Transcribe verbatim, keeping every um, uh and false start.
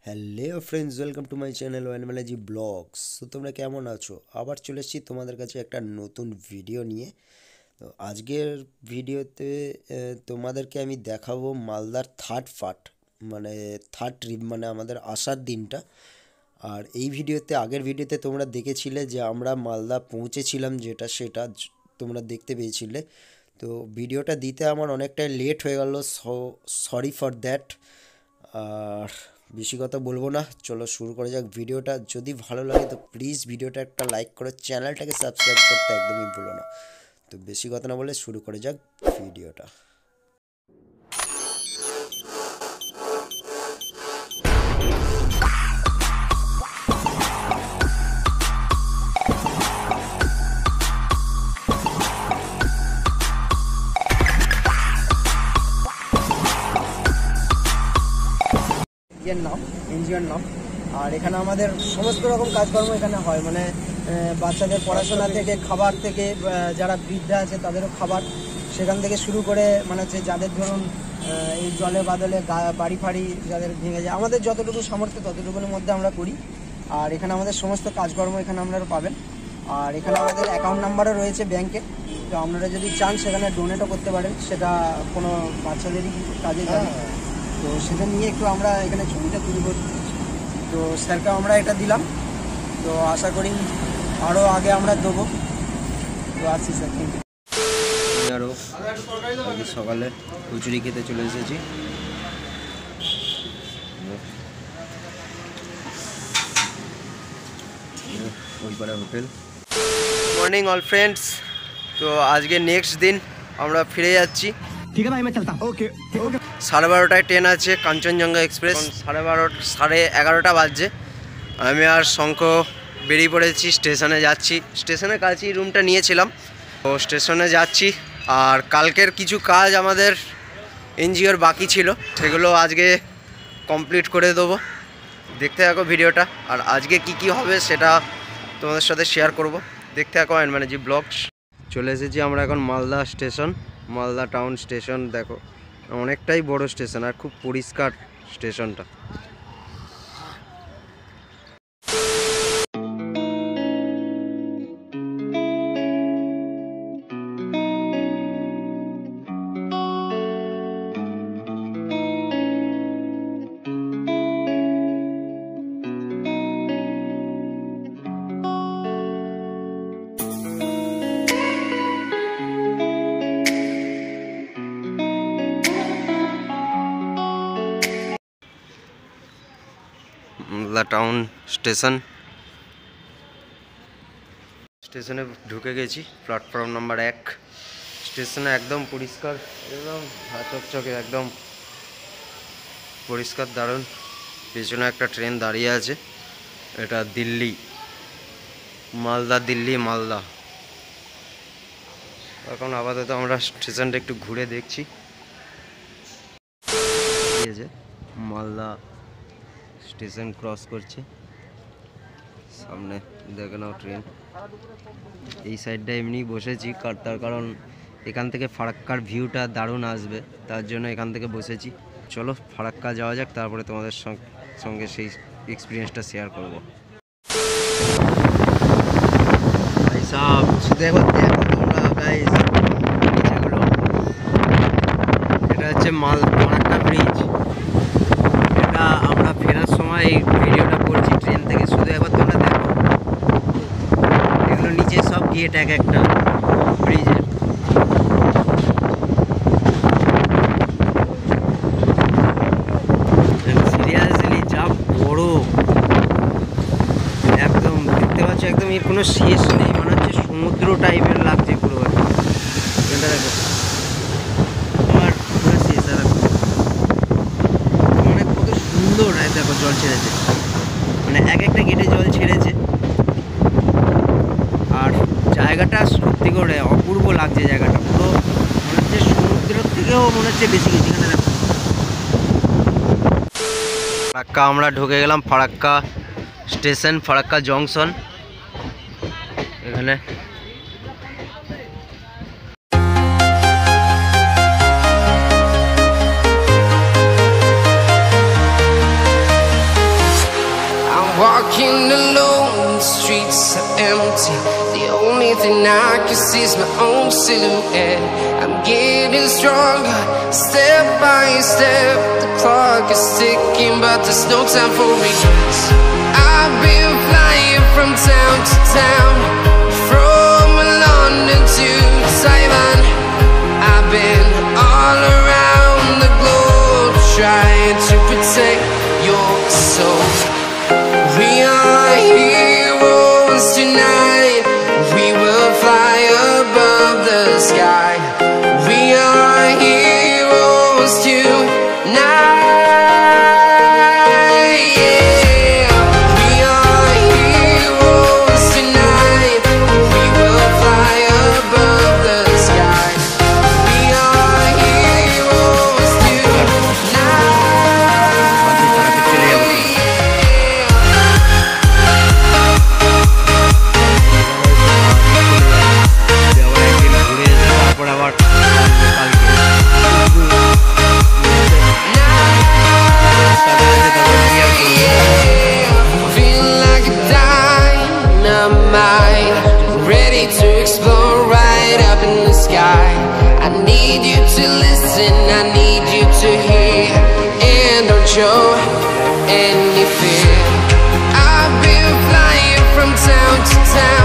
Hello friends, welcome to my channel Ayan Banerjee vlogs. তো তোমরা কেমন আছো? আবার চলে এসেছি তোমাদের কাছে একটা নতুন ভিডিও নিয়ে। তো আজকের ভিডিওতে তোমাদেরকে আমি দেখাবো মালদার থার্ড পার্ট, মানে থার্ড ট্রিপ, মানে আমাদের আসার দিনটা। আর এই ভিডিওতে, আগের ভিডিওতে তোমরা দেখেছিলে যে আমরা মালদা পৌঁছেছিলাম, যেটা সেটা তোমরা দেখতে পেয়েছিলে। তো ভিডিওটা দিতে আমার অনেকটাই লেট হয়ে গেল, সো সরি ফর দ্যাট। আর বেশি কথা বলবো না, চলো শুরু করা যাক ভিডিওটা। যদি ভালো লাগে তো প্লিজ ভিডিওটা একটা লাইক করো, চ্যানেলটাকে সাবস্ক্রাইব করতে একদমই ভুলো না। তো বেশি কথা না বলে শুরু করে যাক ভিডিওটা। এর নাম এনজিওর নাম। আর এখানে আমাদের সমস্ত রকম কাজকর্ম এখানে হয়, মানে বাচ্চাদের পড়াশোনা থেকে, খাবার থেকে, যারা বৃদ্ধা আছে তাদেরও খাবার, সেখান থেকে শুরু করে মানে হচ্ছে যাদের ধরুন এই জলে বাদলে বাড়ি ফাড়ি যাদের ভেঙে যায়, আমাদের যতটুকু সামর্থ্য ততটুকুর মধ্যে আমরা করি। আর এখানে আমাদের সমস্ত কাজকর্ম এখানে আপনারা পাবেন। আর এখানে আমাদের অ্যাকাউন্ট নাম্বারও রয়েছে ব্যাংকে, তো আপনারা যদি চান সেখানে ডোনেটও করতে পারেন, সেটা কোনো বাচ্চাদেরই কাজে যাবে। তো সেটা নিয়ে একটু আমরা এখানে ছবিটা তুলে করছি। তো স্যারকে আমরা এটা দিলাম, তো আশা করি আরও আগে আমরা দেবো। তো আসছি স্যার, থ্যাংক ইউ। আরও আজকে সকালে কচুরি খেতে চলে এসেছি। ওইপাড়া হোটেল। Morning all friends. তো আজকে নেক্সট দিন আমরা ফিরে যাচ্ছি। ঠিক আছে ভাই, আমি চলতা। ওকে ওকে। সাড়ে বারোটায় ট্রেন আছে কাঞ্চনজঙ্ঘা এক্সপ্রেস। সাড়ে বারো সাড়ে এগারোটা বাজছে। আমি আর শঙ্খ বেরিয়ে পড়েছি, স্টেশনে যাচ্ছি। স্টেশনের কাছেই রুমটা নিয়েছিলাম, তো স্টেশনে যাচ্ছি। আর কালকের কিছু কাজ আমাদের এনজিওর বাকি ছিল, সেগুলো আজকে কমপ্লিট করে দেবো। দেখতে থাকো ভিডিওটা। আর আজকে কি কি হবে সেটা তোমাদের সাথে শেয়ার করব। দেখতে থাকো আয়ান বানেরজী ব্লগস। চলে এসেছি আমরা এখন Malda station, Malda town station. দেখো অনেকটাই বড় স্টেশন আর খুব পরিষ্কার স্টেশনটা। মালদা টাউন স্টেশন, স্টেশনে ঢুকে গেছি। প্ল্যাটফর্ম নাম্বার এক। স্টেশনে একদম পরিষ্কার, একদম চকচকে, একদম পরিষ্কার, দারুণ। পেছনে একটা ট্রেন দাঁড়িয়ে আছে, এটা দিল্লি, মালদা দিল্লি মালদা। এখন আপাতত আমরা স্টেশনটা একটু ঘুরে দেখছি। মালদা স্টেশন ক্রস করছে, সামনে দেখে নাও ট্রেন। এই সাইডটা এমনি বসেছি, তার কারণ এখান থেকে ফারাক্কার ভিউটা দারুণ আসবে, তার জন্য এখান থেকে বসেছি। চলো ফারাক্কা যাওয়া যাক, তারপরে তোমাদের সঙ্গে সেই এক্সপিরিয়েন্সটা শেয়ার করবো। দেখো দেখো তোমরা গাইস, নিচেগুলো, এটা হচ্ছে মাল ফারাক্কা ব্রিজ। এটা আমরা ফেরার সময় এই ভিডিওটা করছি ট্রেন থেকে, শুধু একবার তোমরা দেখো। এগুলো নিচে সব গেট এক একটা ব্রিজের। সিরিয়াসলি যা বড়, একদম দেখতে পাচ্ছ, একদম এর কোনো শেষ নেই, মনে হচ্ছে সমুদ্র টাইপের লাগছে পুরো। ট্রেনটা দেখো, আমার পুরো শেষ। আর মানে কত সুন্দর, দেখো জল ছেড়েছে, মানে এক একটা গেটে জল ছেড়েছে। আর জায়গাটা সত্যি করে অপূর্ব লাগছে, জায়গাটা পুরো মনে হচ্ছে সমুদ্রের থেকেও মনে হচ্ছে বেশি কিছু। এখানে দেখো ফারাক্কা, আমরা ঢুকে গেলাম ফারাক্কা স্টেশন, ফারাক্কা জংশন। এখানে walking alone, the streets are empty. The only thing I can see is my own silhouette. I'm getting stronger, step by step. The clock is ticking, but there's no time for regrets. I've been flying from town to town, from London to Taiwan. I've been all around the globe, trying to protect your soul. We are heroes tonight. We will fly above the sky. We are heroes tonight. Yeah. We are heroes tonight. We will fly above the sky. We are heroes tonight. To explore right up in the sky. I need you to listen, I need you to hear, and don't show any fear. I've been flying from town to town.